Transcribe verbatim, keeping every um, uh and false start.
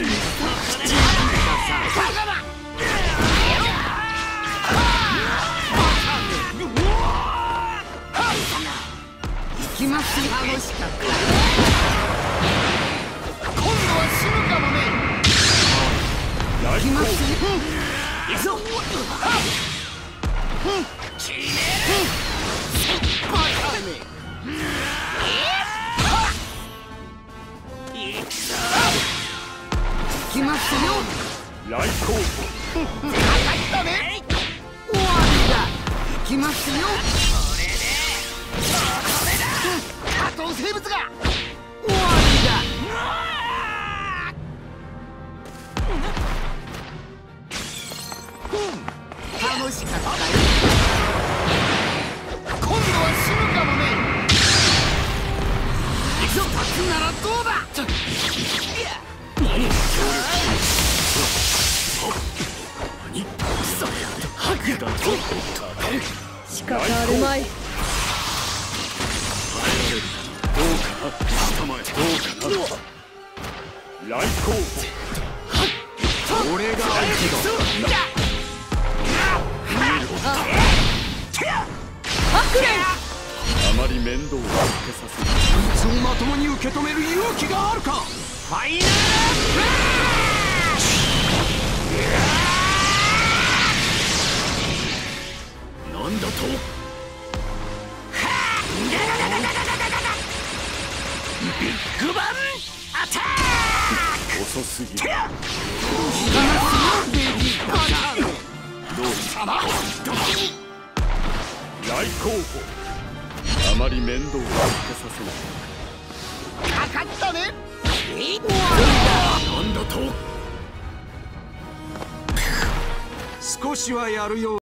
きますよ。楽しかった。 今度は死ぬかもね。 行きますよ。 行くぞ。決める。バカめ。行くぞ。 行きますよ。 来航。 かかったね。 終わりだ。行きますよ。 加藤生物が終わりだ。楽しかったよ。 今度は死ぬかもね。 行くぞ。立つならどうだ。 何仕方あるまい。 どうかな。捕まえどうかな。来航。俺が相手だ。 ハクレン。 あまり面倒をかけさせる。 そいつをまともに受け止める勇気があるか。ファイナルなんだと。 ビッグバンアタック。 遅すぎる。どうした来候補。あまり面倒をかけさせない。 かかったね。 なんだと。 少しはやるよ。